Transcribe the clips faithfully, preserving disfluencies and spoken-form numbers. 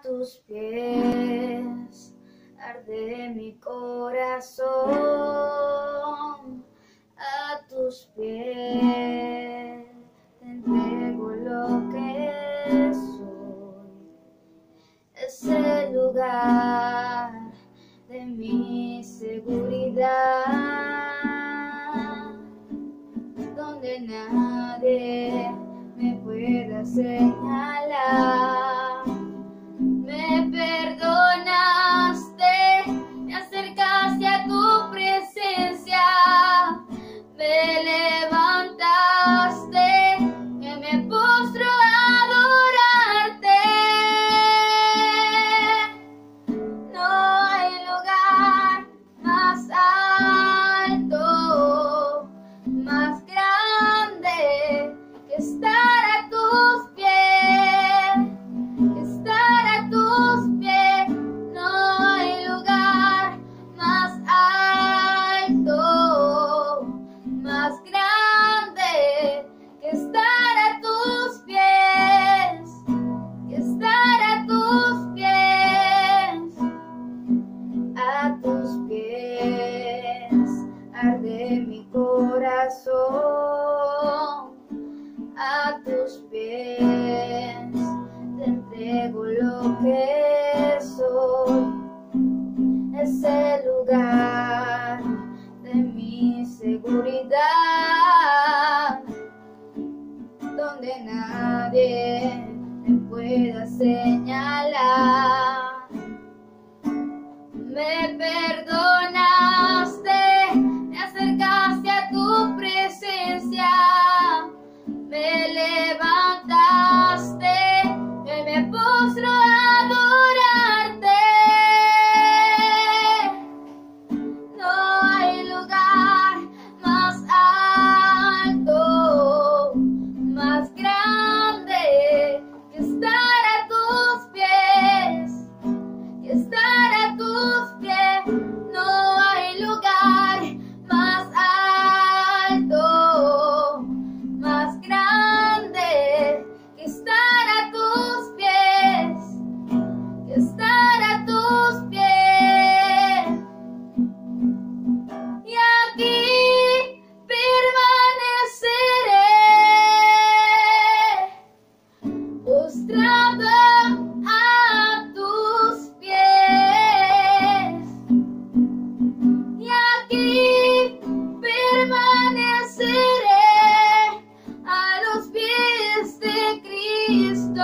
tus pies arde mi corazón, a tus pies te entrego lo que soy. Es el lugar de mi seguridad, donde nadie me pueda señalar. Me perdonaste, me acercaste a tu presencia, me levantaste, que me postro a adorarte. No hay lugar más alto, más grande que estar a tus pies, que estar a tus pies. No hay lugar más alto, más grande que estar a tus pies, que estar a tus pies. A tus pies arde mi corazón, a tus pies te entrego lo que soy. Es el lugar de mi seguridad, donde nadie me pueda señalar. Me perdonaste, me acercaste a tu presencia, me levantaste, que me postro a adorarte. No hay lugar más alto, más grande que estar a tus pies, que estar a tus pies. No hay lugar más alto, más grande que estar a tus pies, que estar a tus pies. Y aquí permaneceré, postrado a tus pies. Y aquí permaneceré a los pies de Cristo.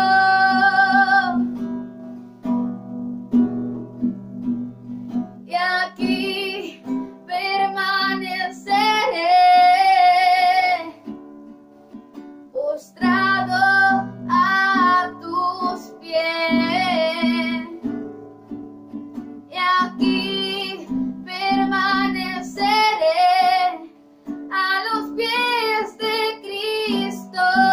Y aquí permaneceré, postrado a tus pies. Y aquí permaneceré a los pies de Cristo.